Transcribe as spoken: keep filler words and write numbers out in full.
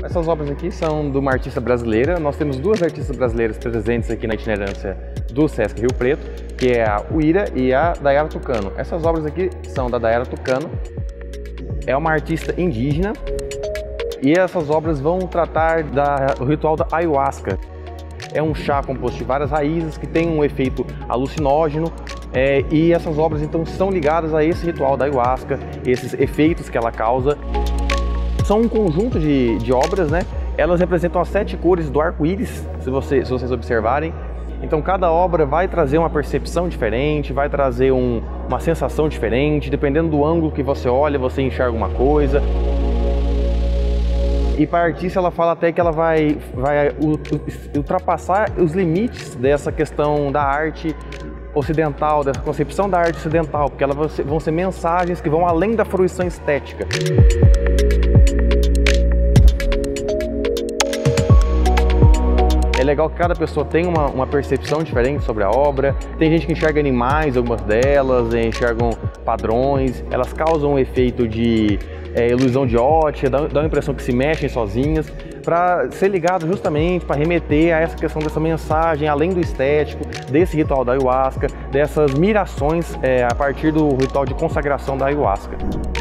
Essas obras aqui são de uma artista brasileira. Nós temos duas artistas brasileiras presentes aqui na itinerância do Sesc Rio Preto, que é a Uira e a Dayara Tucano. Essas obras aqui são da Dayara Tucano. É uma artista indígena e essas obras vão tratar da, do ritual da ayahuasca. É um chá composto de várias raízes que tem um efeito alucinógeno é, e essas obras então são ligadas a esse ritual da ayahuasca, esses efeitos que ela causa. São um conjunto de, de obras, né? Elas representam as sete cores do arco-íris, se, você, se vocês observarem. Então cada obra vai trazer uma percepção diferente, vai trazer um, uma sensação diferente, dependendo do ângulo que você olha, você enxerga uma coisa. E para a artista ela fala até que ela vai, vai ultrapassar os limites dessa questão da arte ocidental, dessa concepção da arte ocidental, porque elas vão ser mensagens que vão além da fruição estética. É legal que cada pessoa tem uma, uma percepção diferente sobre a obra. Tem gente que enxerga animais, algumas delas, enxergam padrões, elas causam um efeito de é, ilusão de ótica, dá, dá a impressão que se mexem sozinhas, para ser ligado justamente para remeter a essa questão dessa mensagem, além do estético, desse ritual da ayahuasca, dessas mirações é, a partir do ritual de consagração da ayahuasca.